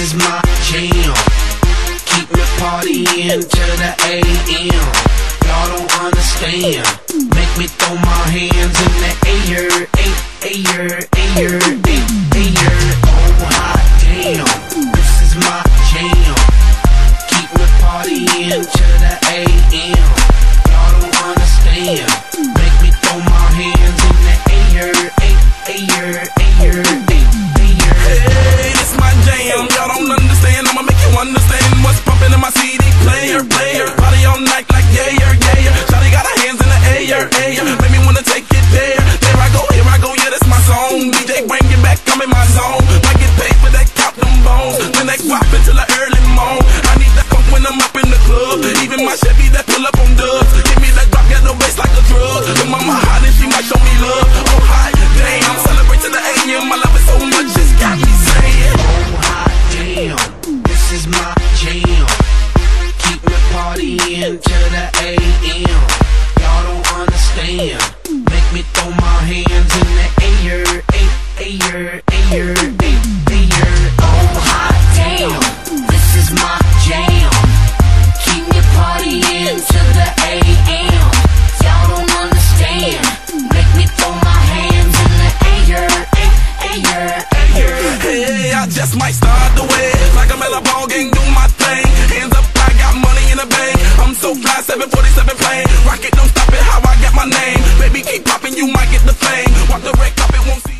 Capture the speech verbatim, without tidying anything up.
is my jam. Keep me partying till the A M Y'all don't understand. Make me throw my hands in the air, air, air, air, air. Oh hot damn, this is my jam. Keep me partying till the A M Y'all don't understand. Make me throw my hands in the air, air, air, air, air. Hey, this my jam. Y'all don't understand. I'ma make you understand what's pumping in my C D player, player. Party all night like yeah, yeah, yeah. Shawty got her hands in the air, air. Make me wanna take it there. There I go, here I go, yeah, that's my song. D J bring it back, I'm in my zone. Might get paid for that, count them bones. Then they drop until the early morn. I need that funk when I'm up in the club. Even my Chevy that pull up on dubs. Give me that drop, get the bass like a drug. The mama hot and she might show me love. Oh hot damn, celebrate to the A M. I love it so much, it's got me saying. Oh hot damn, this is my jam. Keep me partying till the A M Y'all don't understand. Make me throw my hands in the air, air, air, air, air. Oh hot damn, this is my jam. Keep me partying till the A M Y'all don't understand. Make me throw my hands in the air, air, air, air. Hey, I just might start the way. Like I'm at a ball game, do my thing. Hands up, I got money in the bank. I'm so fly, seven forty-seven plane. Rocket, don't stop it, how I get my name. Baby, keep popping, you might get the fame. Walk the red carpet, won't see.